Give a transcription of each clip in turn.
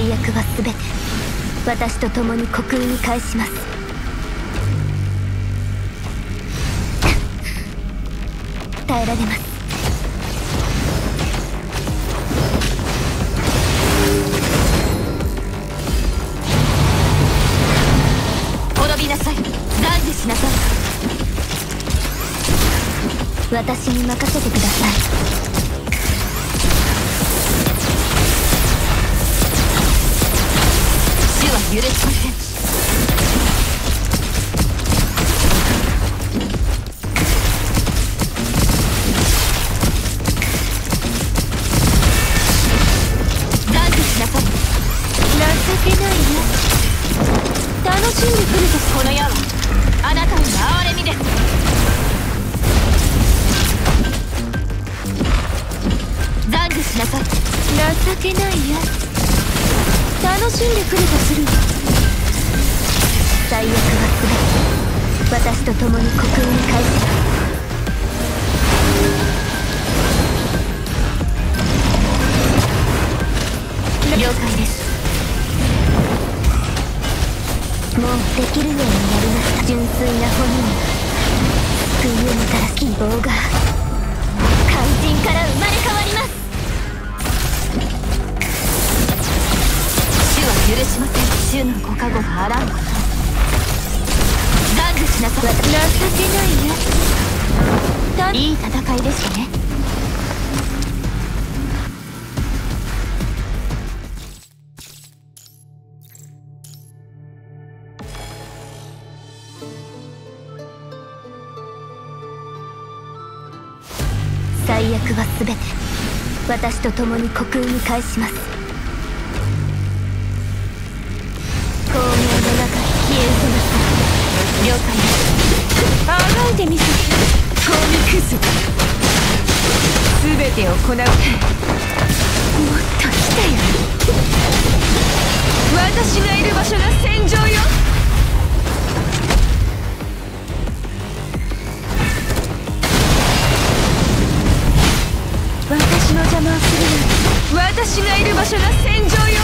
最悪は全て私と共に国空に返します。耐えられます。滅びなさい。断じしなさい。私に任せてください。主は許しません。断じしなさい。情けないよ。楽しんでくると。この矢はあなたの哀れみです。断じしなさい。情けないや。楽しんでくるとする。最悪は全て私と共に国空に返します。了解です。もうできるようになりました。純粋な骨に救いをもたらす希望が肝心から生まれ変わります。主は許しません。主のご加護があらんこと。断じしなさい。情けないよ。いい戦いでしたね。最悪は全て私と共に国空に返します。光明の中へ消え失せます。了解です。あがいてみせて。コミクス全てを行う。もっと来てよ。私がいる場所が戦場よ。私の邪魔をするな。私がいる場所が戦場よ。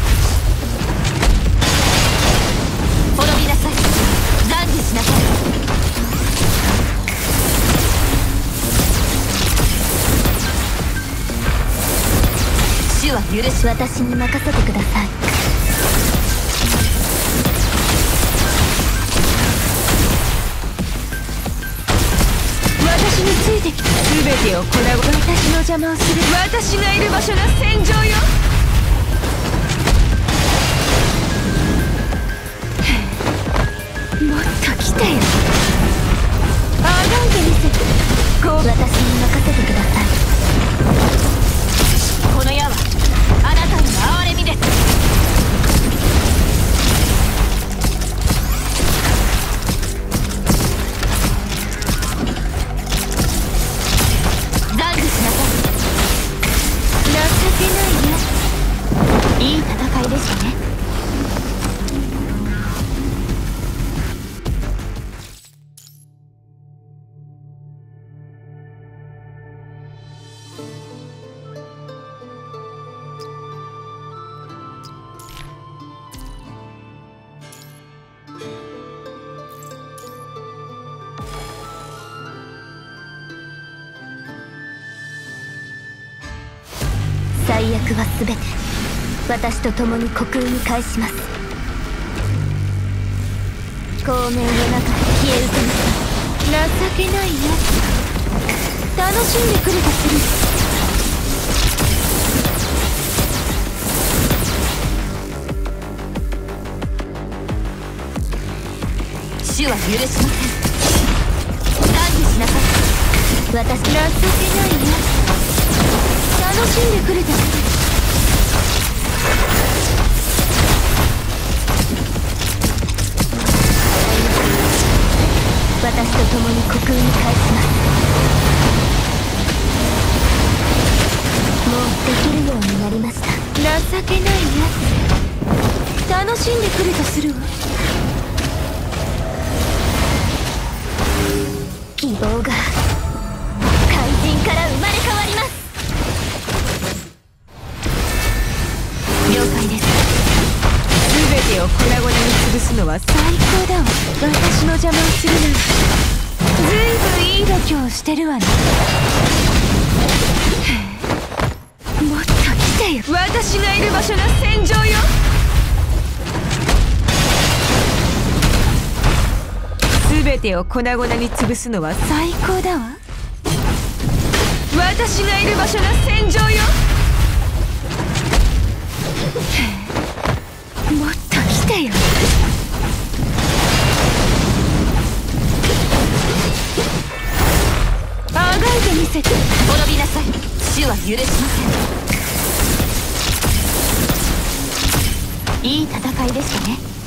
滅びなさい。断じしなさい。主は許し。私に任せてください。私についてきて全てを行う。私の邪魔をする。私がいる場所が戦場よ。もっと来てよ。あがいてみせて。私に任せてください。この矢はあなたの哀れみです。断じしなさい。情けないよ。いい戦いでしたね。最悪は全て私と共に国空に返します。光明の中へ消えうせなさい。情けないよ。楽しんでくるとする。主は許しません。断じしなさい。私情けないよ。楽しんでくれた。私と共に国空に返します。もうできるようになりました。情けないよ。楽しんでくれとするわ。希望が怪人から生まれ変わります。了解です。 すのは最高だわ。私の邪魔をするなんてずいぶんいい度胸してるわね。もっと来てよ。私がいる場所が戦場よ。全てを粉々に潰すのは最高だわ。私がいる場所が戦場よ。もっと来てよ。あがいてみせて。滅びなさい。主は許しません。いい戦いでしたね。